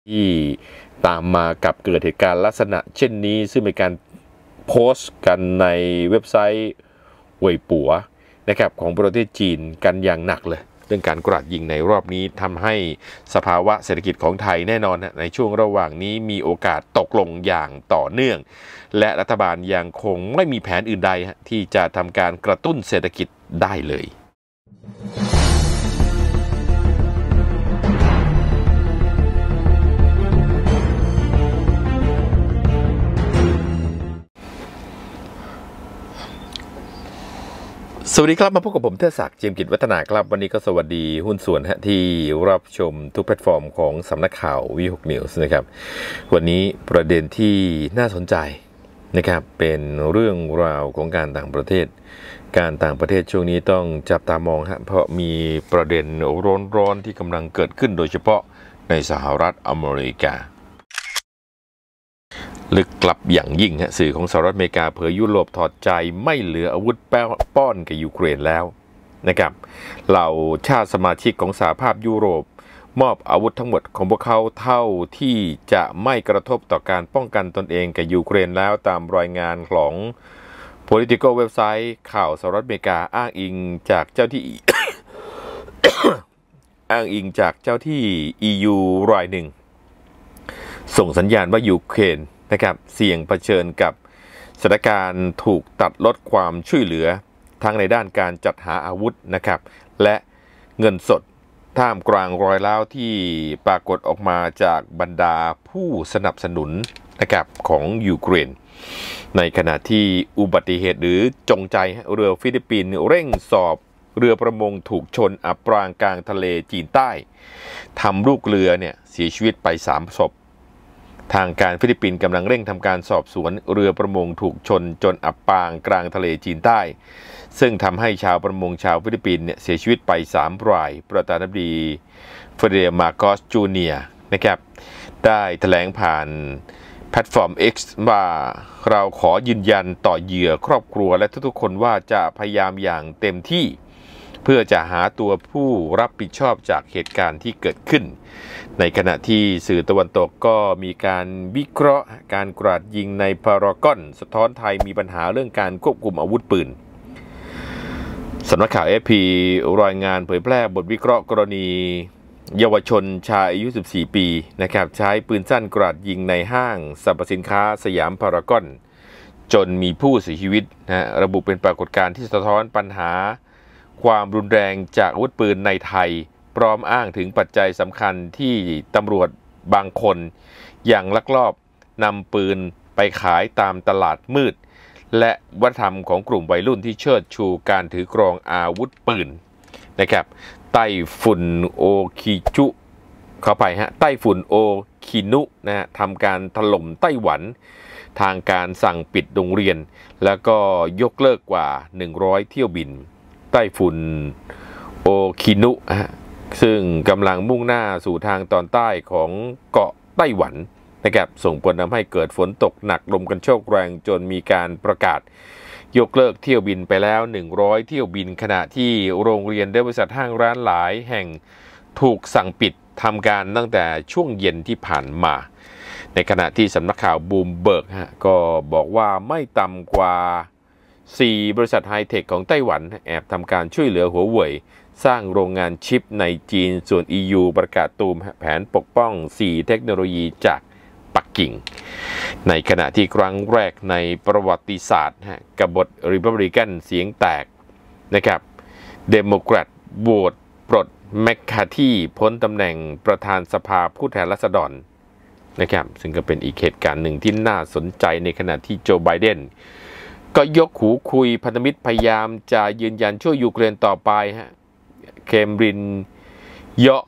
ที่ตามมากับเกิดเหตุการณ์ลักษณะเช่นนี้ซึ่งเป็นการโพสต์กันในเว็บไซต์เว่ยปัวนะครับของประเทศจีนกันอย่างหนักเลยเรื่องการกราดยิงในรอบนี้ทำให้สภาวะเศรษฐกิจของไทยแน่นอนในช่วงระหว่างนี้มีโอกาสตกลงอย่างต่อเนื่องและรัฐบาลยังคงไม่มีแผนอื่นใดที่จะทำการกระตุ้นเศรษฐกิจได้เลยสวัสดีครับมาพบกับผมเทศศักดิ์ เจียมกิจวัฒนาครับวันนี้ก็สวัสดีหุ้นส่วนที่รับชมทุกแพลตฟอร์มของสำนักข่าววี6 News นะครับวันนี้ประเด็นที่น่าสนใจนะครับเป็นเรื่องราวของการต่างประเทศการต่างประเทศช่วงนี้ต้องจับตามองเพราะมีประเด็นร้อนๆที่กำลังเกิดขึ้นโดยเฉพาะในสหรัฐอเมริกาลึกลับอย่างยิ่งสื่อของสหรัฐอเมริกาเผยยุโรปถอดใจไม่เหลืออาวุธป้อนกับยูเครนแล้วนะครับเหล่าชาติสมาชิกของสหภาพยุโรปมอบอาวุธทั้งหมดของพวกเขาเท่าที่จะไม่กระทบต่อการป้องกันตนเองกับยูเครนแล้วตามรายงานของ Politico เว็บไซต์ข่าวสหรัฐอเมริกาอ้างอิงจากเจ้าที่ อ้างอิงจากเจ้าที่ EU รายหนึ่งส่งสัญญาณว่ายูเครนนะครับเสี่ยงเผชิญกับสถานการณ์ถูกตัดลดความช่วยเหลือทั้งในด้านการจัดหาอาวุธนะครับและเงินสดท่ามกลางรอยร้าวที่ปรากฏออกมาจากบรรดาผู้สนับสนุนนะครับของยูเครนในขณะที่อุบัติเหตุหรือจงใจเรือฟิลิปปินส์เร่งสอบเรือประมงถูกชนอับปางกลางทะเลจีนใต้ทำลูกเรือเนี่ยเสียชีวิตไป3 ศพทางการฟิลิปปินส์กำลังเร่งทำการสอบสวนเรือประมงถูกชนจนอับปางกลางทะเลจีนใต้ซึ่งทำให้ชาวประมงชาวฟิลิปปินส์เนี่ยเสียชีวิตไป3 รายประธานาธิบดีเฟเดริโก มาโกส จูเนียร์นะครับได้แถลงผ่านแพลตฟอร์ม X ว่าเราขอยืนยันต่อเหยื่อครอบครัวและทุกๆคนว่าจะพยายามอย่างเต็มที่เพื่อจะหาตัวผู้รับผิดชอบจากเหตุการณ์ที่เกิดขึ้นในขณะที่สื่อตะวันตกก็มีการวิเคราะห์การกราดยิงในพารากอนสะท้อนไทยมีปัญหาเรื่องการควบคุมอาวุธปืนสำนักข่าว AFP รายงานเผยแพร่บทวิเคราะห์กรณีเยาวชนชายอายุ14 ปีนะครับใช้ปืนสั้นกราดยิงในห้างสรรพสินค้าสยามพารากอนจนมีผู้เสียชีวิตระบุเป็นปรากฏการณ์ที่สะท้อนปัญหาความรุนแรงจากอาวุธปืนในไทยพร้อมอ้างถึงปัจจัยสำคัญที่ตำรวจบางคนยังลักลอบนำปืนไปขายตามตลาดมืดและวัฒนธรรมของกลุ่มวัยรุ่นที่เชิดชูการถือกรองอาวุธปืนนะครับไต้ฝุ่นโอคิจุเข้าไปไต้ฝุ่นโอคินุทำการถล่มไต้หวันทางการสั่งปิดโรงเรียนแล้วก็ยกเลิกกว่า100 เที่ยวบินไต้ฝุ่นโอคินุซึ่งกำลังมุ่งหน้าสู่ทางตอนใต้ของเกาะไต้หวันนะครับส่งผลทำให้เกิดฝนตกหนักลมกันโชกแรงจนมีการประกาศยกเลิกเที่ยวบินไปแล้ว100 เที่ยวบินขณะที่โรงเรียนและบริษัทห้างร้านหลายแห่งถูกสั่งปิดทำการตั้งแต่ช่วงเย็นที่ผ่านมาในขณะที่สำนักข่าวบูมเบิร์กก็บอกว่าไม่ต่ำกว่า4 บริษัทไฮเทคของไต้หวันแอบทำการช่วยเหลือหัวเว่ยสร้างโรงงานชิปในจีนส่วน EU ประกาศตูมแผนปกป้อง4 เทคโนโลยีจากปักกิ่งในขณะที่ครั้งแรกในประวัติศาสตร์กบฏริพับลิกันเสียงแตกนะครับเดโมแครตโหวตปลดแมคคาธีพ้นตำแหน่งประธานสภาผู้แทนราษฎรนะครับซึ่งก็เป็นอีกเหตุการณ์หนึ่งที่น่าสนใจในขณะที่โจไบเดนก็ยกหูคุยพันธมิตรพยายามจะยืนยันช่วยยูเครนต่อไปเคมบรินเยาะ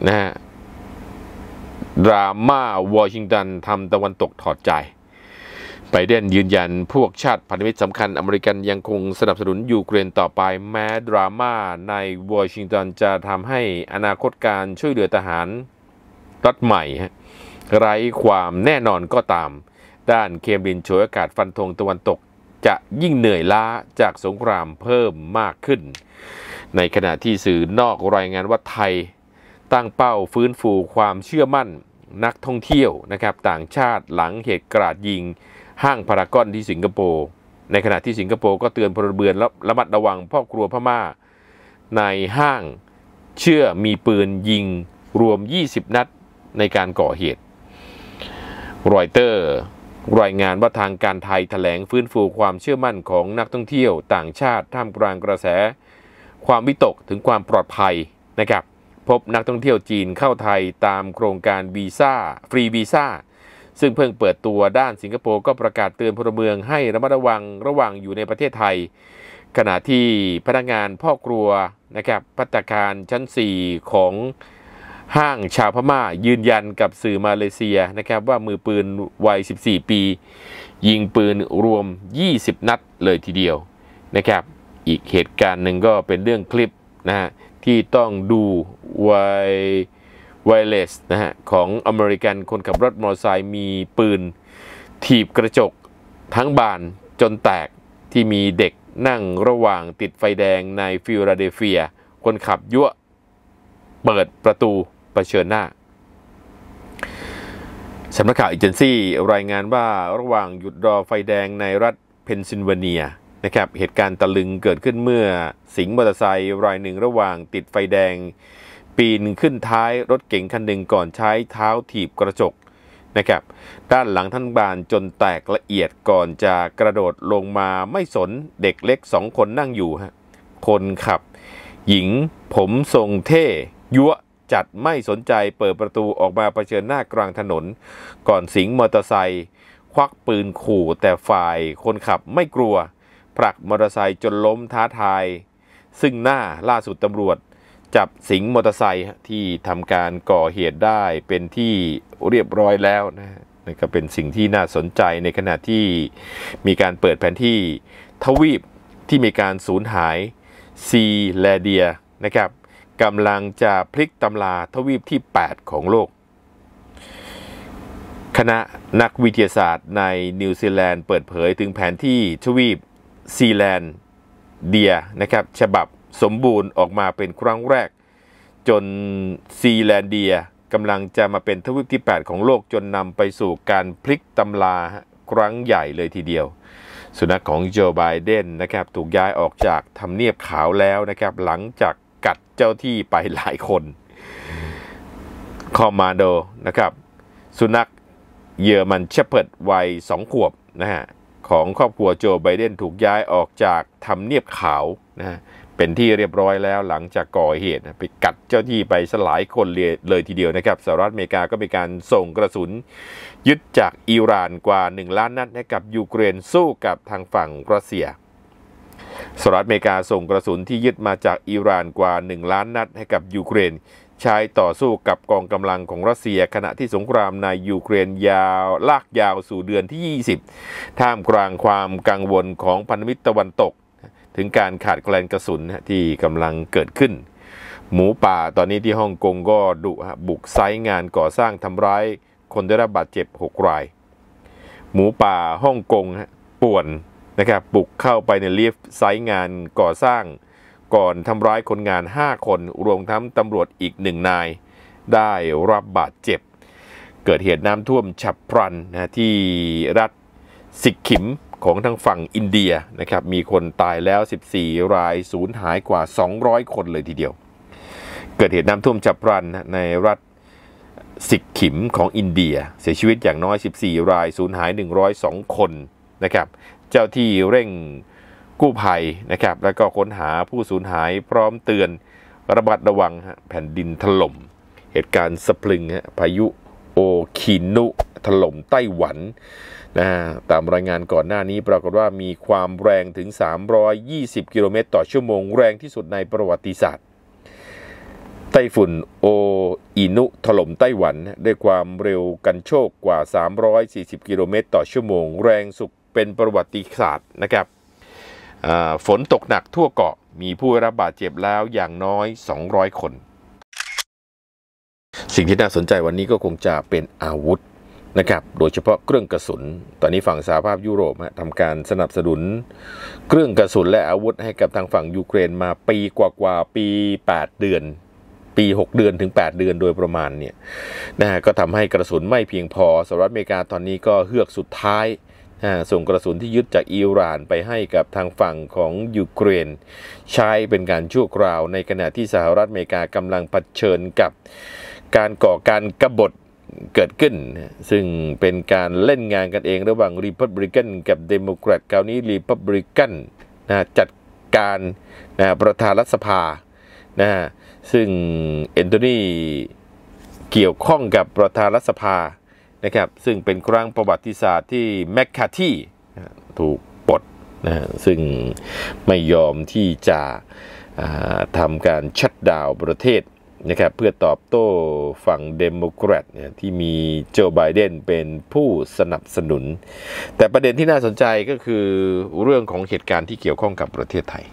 ดราม่าวอชิงตันทำตะวันตกถอดใจไบเดนยืนยันพวกชาติพันธมิตรสำคัญอเมริกันยังคงสนับสนุนยูเครนต่อไปแม้ดราม่าในวอชิงตันจะทำให้อนาคตการช่วยเหลือทหารรัฐใหม่ไร้ความแน่นอนก็ตามด้านเคมบรินฉวยโอกาสฟันธงตะวันตกจะยิ่งเหนื่อยล้าจากสงครามเพิ่มมากขึ้นในขณะที่สื่อนอกรายงานว่าไทยตั้งเป้าฟื้นฟูความเชื่อมั่นนักท่องเที่ยวนะครับต่างชาติหลังเหตุกราดยิงห้างพารากอนที่สิงคโปร์ในขณะที่สิงคโปร์ก็เตือนพลเรือนและระมัดระวังพ่อครัวพม่าในห้างเชื่อมีปืนยิงรวม20นัดในการก่อเหตุรอยเตอร์รายงานว่าทางการไทยแถลงฟื้นฟูความเชื่อมั่นของนักท่องเที่ยวต่างชาติท่ามกลางกระแสความวิตกถึงความปลอดภัยนะครับพบนักท่องเที่ยวจีนเข้าไทยตามโครงการวีซ่าฟรีวีซ่าซึ่งเพิ่งเปิดตัวด้านสิงคโปร์ก็ประกาศเตือนพลเมืองให้ระมัดระวังระหว่างอยู่ในประเทศไทยขณะที่พนักงานพ่อครัวนะครับภัตตาคารชั้น4ของห้างชาวพม่ายืนยันกับสื่อมาเลเซียนะครับว่ามือปืนวัย14ปียิงปืนรวม20นัดเลยทีเดียวนะครับอีกเหตุการณ์หนึ่งก็เป็นเรื่องคลิปนะฮะที่ต้องดูไวเลสนะฮะของอเมริกันคนขับรถมอเตอร์ไซค์มีปืนถีบกระจกทั้งบานจนแตกที่มีเด็กนั่งระหว่างติดไฟแดงในฟิลาเดลเฟียคนขับยั่วเปิดประตูเผชิญหน้าสำนักข่าวเอเจนซี่รายงานว่าระหว่างหยุดรอไฟแดงในรัฐเพนซิลเวเนียนะครับเหตุการณ์ตะลึงเกิดขึ้นเมื่อสิงห์มอเตอร์ไซค์รายหนึ่งระหว่างติดไฟแดงปีนขึ้นท้ายรถเก๋งคันหนึ่งก่อนใช้เท้าถีบกระจกนะครับด้านหลังทั้งบานจนแตกละเอียดก่อนจะกระโดดลงมาไม่สนเด็กเล็ก2คนนั่งอยู่ฮะคนขับหญิงผมทรงเท่ยั่วจัดไม่สนใจเปิดประตูออกมาเผชิญหน้ากลางถนนก่อนสิงห์มอเตอร์ไซค์ควักปืนขู่แต่ฝ่ายคนขับไม่กลัวผลักมอเตอร์ไซค์จนล้มท้าทายซึ่งหน้าล่าสุดตำรวจจับสิงห์มอเตอร์ไซค์ที่ทำการก่อเหตุได้เป็นที่เรียบร้อยแล้วนะนี่ก็เป็นสิ่งที่น่าสนใจในขณะที่มีการเปิดแผนที่ทวีปที่มีการสูญหายซีแลเดียนะครับกำลังจะพลิกตำราทวีปที่8ของโลกคณะนักวิทยาศาสตร์ในนิวซีแลนด์เปิดเผยถึงแผนที่ทวีปซีแลนเดียนะครับฉบับสมบูรณ์ออกมาเป็นครั้งแรกจนซีแลนเดียกำลังจะมาเป็นทวีปที่8ของโลกจนนำไปสู่การพลิกตำราครั้งใหญ่เลยทีเดียวสุนัขของโจไบเดนนะครับถูกย้ายออกจากทำเนียบขาวแล้วนะครับหลังจากกัดเจ้าที่ไปหลายคนคอมมานโดนะครับสุนัขเยอรมันเชพเพิร์ดวัย2 ขวบนะฮะของครอบครัวโจไบเดนถูกย้ายออกจากทำเนียบขาวนะฮะเป็นที่เรียบร้อยแล้วหลังจากก่อเหตุไปกัดเจ้าที่ไปหลายคนเลยทีเดียวนะครับสหรัฐอเมริกาก็มีการส่งกระสุนยึดจากอิหร่านกว่า1 ล้านนัดให้กับยูเครนสู้กับทางฝั่งรัสเซียสหรัฐอเมริกาส่งกระสุนที่ยึดมาจากอิหร่านกว่า1 ล้านนัดให้กับยูเครนใช้ต่อสู้กับกองกำลังของรัสเซียขณะที่สงครามในยูเครนลากยาวสู่เดือนที่20ท่ามกลางความกังวลของพันธมิตรตะวันตกถึงการขาดแคลนกระสุนที่กำลังเกิดขึ้นหมูป่าตอนนี้ที่ฮ่องกงก็ดุบุกไซต์งานก่อสร้างทำร้ายคนได้รับบาดเจ็บ6 รายหมูป่าฮ่องกงป่วนนะครับบุกเข้าไปในลิฟต์ไซต์งานก่อสร้างก่อนทำร้ายคนงาน5 คนรวมทั้งตำรวจอีก1 นายได้รับบาดเจ็บเกิดเหตุน้ำท่วมฉับพลันที่รัฐสิกขิมของทางฝั่งอินเดียนะครับมีคนตายแล้ว14 รายสูญหายกว่า200 คนเลยทีเดียวเกิดเหตุน้ำท่วมฉับพลันในรัฐสิกขิมของอินเดียเสียชีวิตอย่างน้อย14 รายสูญหาย102 คนนะครับเจ้าที่เร่งกู้ภัยนะครับแล้วก็ค้นหาผู้สูญหายพร้อมเตือนระมัดระวังแผ่นดินถล่มเหตุการณ์สะพรึงพายุโอคินุถล่มไต้หวันตามรายงานก่อนหน้านี้ปรากฏว่ามีความแรงถึง320 กิโลเมตรต่อชั่วโมงแรงที่สุดในประวัติศาสตร์ไต้ฝุ่นโออินุถล่มไต้หวันด้วยความเร็วกันโชกกว่า340 กิโลเมตรต่อชั่วโมงแรงสุดเป็นประวัติศาสตร์นะครับฝนตกหนักทั่วเกาะมีผู้รับบาดเจ็บแล้วอย่างน้อย200 คนสิ่งที่น่าสนใจวันนี้ก็คงจะเป็นอาวุธนะครับโดยเฉพาะเครื่องกระสุนตอนนี้ฝั่งสหภาพยุโรปทำการสนับสนุนเครื่องกระสุนและอาวุธให้กับทางฝั่งยูเครนมาปีกว่าปี8 เดือนปี6 เดือนถึง8 เดือนโดยประมาณเนี่ยนะฮะก็ทำให้กระสุนไม่เพียงพอสหรัฐอเมริกาตอนนี้ก็เฮือกสุดท้ายส่งกระสุนที่ยึดจากอิหร่านไปให้กับทางฝั่งของยูเครนใช้เป็นการชั่วคราวในขณะที่สหรัฐอเมริกากำลังเผชิญกับการก่อการกบฏเกิดขึ้นซึ่งเป็นการเล่นงานกันเองระหว่างรีพับลิกันกับเดโมแครตคราวนี้รีพับลิกันจัดการประธานรัฐสภาซึ่งแอนโทนีเกี่ยวข้องกับประธานรัฐสภานะครับซึ่งเป็นครั้งประวัติศาสตร์ที่แมคคาธีถูกปลดซึ่งไม่ยอมที่จะทำการชัตดาวน์ประเทศนะครับเพื่อตอบโต้ฝั่งเดโมแครตที่มีโจไบเดนเป็นผู้สนับสนุนแต่ประเด็นที่น่าสนใจก็คือเรื่องของเหตุการณ์ที่เกี่ยวข้องกับประเทศไทย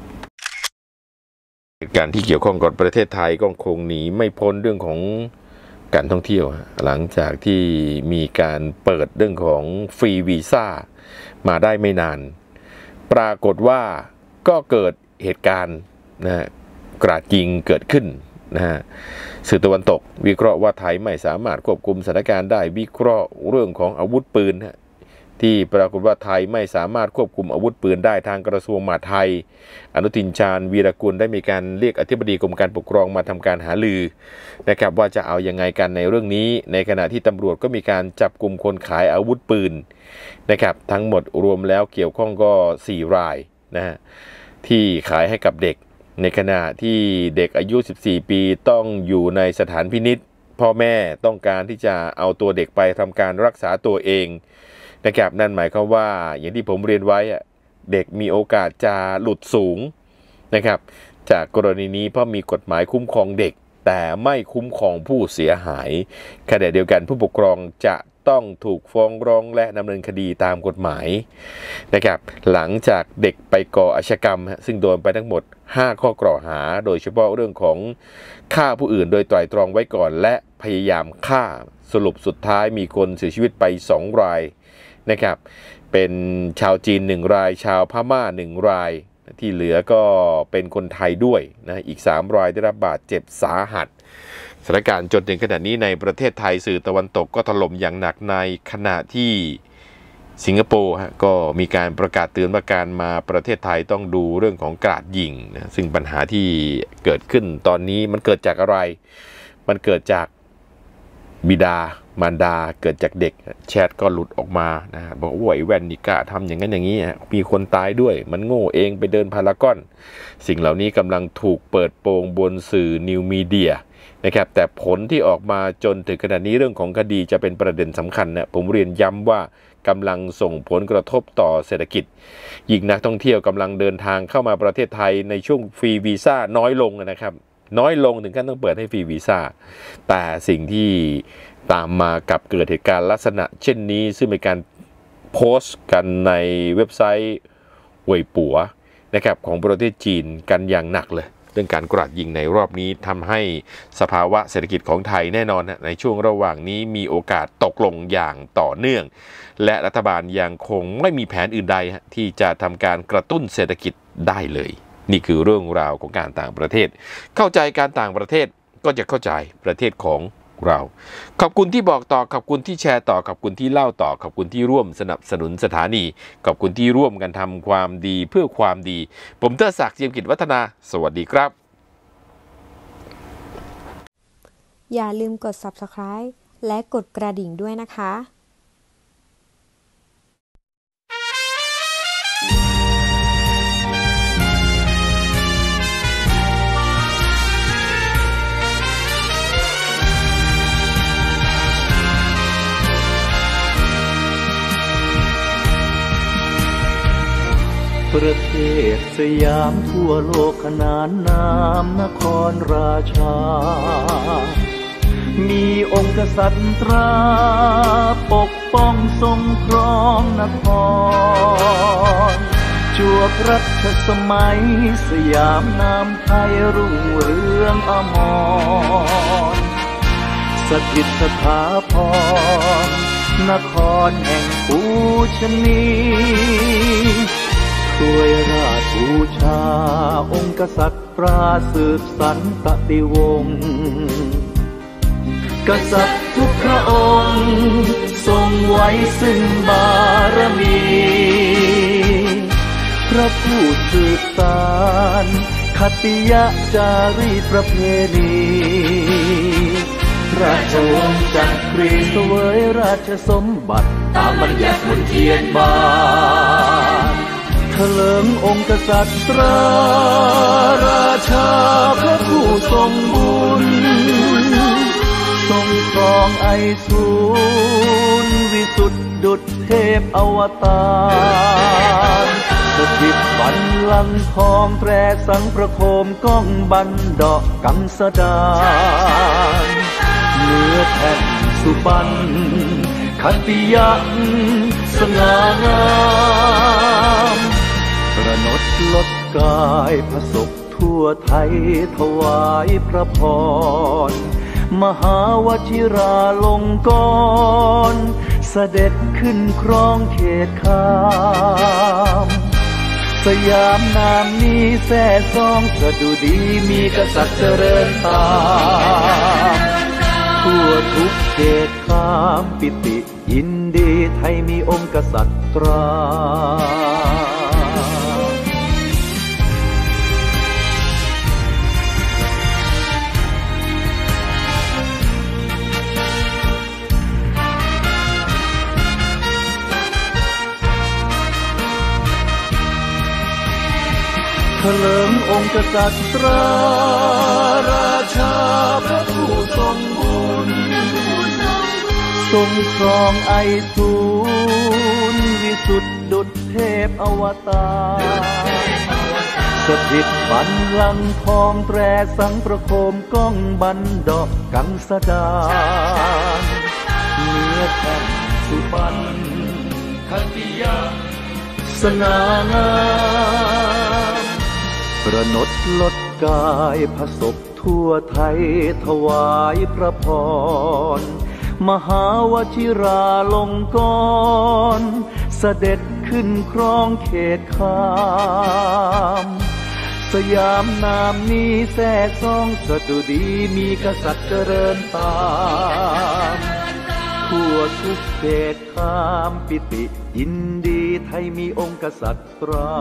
เหตุการณ์ที่เกี่ยวข้องกับประเทศไทยก็คงหนีไม่พ้นเรื่องของการท่องเที่ยวหลังจากที่มีการเปิดเรื่องของฟรีวีซ่ามาได้ไม่นานปรากฏว่าก็เกิดเหตุการณ์กราดยิงเกิดขึ้นสื่อตะวันตกวิเคราะห์ว่าไทยไม่สามารถควบคุมสถานการณ์ได้วิเคราะห์เรื่องของอาวุธปืนที่ปรากฏว่าไทยไม่สามารถควบคุมอาวุธปืนได้ทางกระทรวงมหาดไทยอนุทินชาญวีรกุลได้มีการเรียกอธิบดีกรมการปกครองมาทำการหารือนะครับว่าจะเอายังไงกันในเรื่องนี้ในขณะที่ตำรวจก็มีการจับกลุ่มคนขายอาวุธปืนนะครับทั้งหมดรวมแล้วเกี่ยวข้องก็4 รายที่ขายให้กับเด็กในขณะที่เด็กอายุ14 ปีต้องอยู่ในสถานพินิจพ่อแม่ต้องการที่จะเอาตัวเด็กไปทำการรักษาตัวเองนะครับนั่นหมายความว่าอย่างที่ผมเรียนไว้เด็กมีโอกาสจะหลุดสูงนะครับจากกรณีนี้เพราะมีกฎหมายคุ้มครองเด็กแต่ไม่คุ้มครองผู้เสียหายขณะเดียวกันผู้ปกครองจะต้องถูกฟ้องร้องและดำเนินคดีตามกฎหมายนะครับหลังจากเด็กไปก่ออาชญากรรมซึ่งโดนไปทั้งหมด5 ข้อกล่าวหาโดยเฉพาะเรื่องของฆ่าผู้อื่นโดยไตร่ตรองไว้ก่อนและพยายามฆ่าสรุปสุดท้ายมีคนเสียชีวิตไป2 รายนะครับเป็นชาวจีน1 รายชาวพม่า1 รายที่เหลือก็เป็นคนไทยด้วยอีก3 รายได้รับบาดเจ็บสาหัสสถานการณ์จนถึงขณะนี้ในประเทศไทยสื่อตะวันตกก็ถล่มอย่างหนักในขณะที่สิงคโปร์ก็มีการประกาศเตือนว่าการมาประเทศไทยต้องดูเรื่องของกราดยิงซึ่งปัญหาที่เกิดขึ้นตอนนี้มันเกิดจากอะไรมันเกิดจากบิดามารดาเกิดจากเด็กแชทก็หลุดออกมาบอกว่าไอ้แว่นนี่กล้าทำอย่างนั้นอย่างนี้มีคนตายด้วยมันโง่เองไปเดินพารากอนสิ่งเหล่านี้กำลังถูกเปิดโปงบนสื่อนิวมีเดียนะครับแต่ผลที่ออกมาจนถึงขณะนี้เรื่องของคดีจะเป็นประเด็นสำคัญผมเรียนย้ำว่ากำลังส่งผลกระทบต่อเศรษฐกิจยิ่งนักท่องเที่ยวกำลังเดินทางเข้ามาประเทศไทยในช่วงฟรีวีซ่าน้อยลงนะครับน้อยลงถึงขั้นต้องเปิดให้ฟรีวีซ่าแต่สิ่งที่ตามมากับเกิดเหตุการณ์ลักษณะเช่นนี้ซึ่งเป็นการโพสต์กันในเว็บไซต์เว่ยปัวนะครับของประเทศจีนกันอย่างหนักเลยเรื่องการกราดยิงในรอบนี้ทำให้สภาวะเศรษฐกิจของไทยแน่นอนในช่วงระหว่างนี้มีโอกาสตกลงอย่างต่อเนื่องและรัฐบาลยังคงไม่มีแผนอื่นใดที่จะทำการกระตุ้นเศรษฐกิจได้เลยนี่คือเรื่องราวของการต่างประเทศเข้าใจการต่างประเทศก็จะเข้าใจประเทศของเราขอบคุณที่บอกต่อขอบคุณที่แชร์ต่อขอบคุณที่เล่าต่อขอบคุณที่ร่วมสนับสนุนสถานีขอบคุณที่ร่วมกันทำความดีเพื่อความดีผมเตอร์ศักดิ์ เจียมกิจวัฒนาสวัสดีครับอย่าลืมกด Subscribe และกดกระดิ่งด้วยนะคะประเทศสยามทั่วโลกขนานนามนครราชามีองค์กษัตริย์ตราปกป้องทรงครองนครจวบรัชสมัยสยามนามไทยรุ่งเรืองอมรสถิตสถาพรนครแห่งปูชนีทถวยราชบูชาองค์กษัตริย์ตราสืบสันตติวงศ์กษัตริย์ทุกพระองค์ทรงไว้ซึ่งบารมีพระผู้สืบสานคติยจารีตประเพณีราชวงศ์จักรีเสวยราชสมบัติตามบัญญัติมนเทียนบานเถลิงองค์กษัตริย์ตราราชาพระผู้ทรงบุญทรงครองไอสูรวิสุทธิดุจเทพอวตารสถิตบัลลังก์ทองแตรสังประโคมก้องบันดากังสดานเนื้อแผ่นสุบรรณขันติยักษ์สง่างามประนดลดกายพระศกทั่วไทยถวายพระพรมหาวชิราลงกรณ์เสด็จขึ้นครองเขตคามสยามนามนี้แท้ซองสดุดีมีกษัตริย์เจริญตามทั่วทุกเขตคามปิติยินดีไทยมีองค์กษัตริย์ตราเถลิงองค์กษัตริย์ตราราชาพระผู้ทรงบุญทรงครองไอสูรวิสุทธิดุจเทพอวตารสถิตบัลลังก์ทองแตรสังประโคมก้องบันดากังสดานเนื้อแผ่นสุพรรณขันติยักษ์สง่างามประนดลดกายพระศพทั่วไทยถวายพระพรมหาวชิราลงกรณ์เสด็จขึ้นครองเขตคามสยามนามนี้แท้ซองสดุดีมีกษัตริย์เจริญตามทั่วทุกเขตคามปิติยินดีไทยมีองค์กษัตริย์ตรา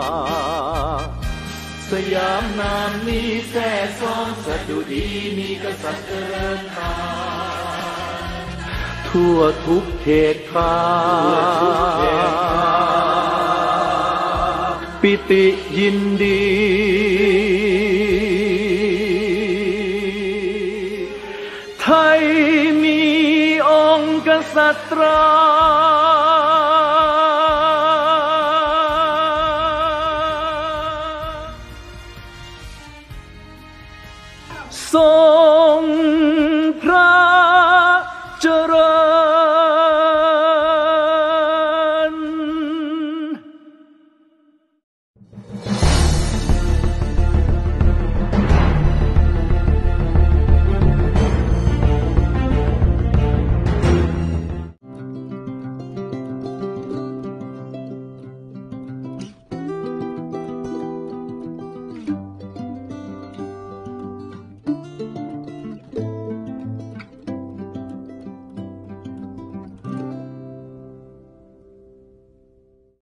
สยามนามนี้แท้ซองสดุดีมีกษัตริย์เจริญตามทั่วทุกเขตคามปิติยินดีไทยมีองค์กษัตริย์ตรา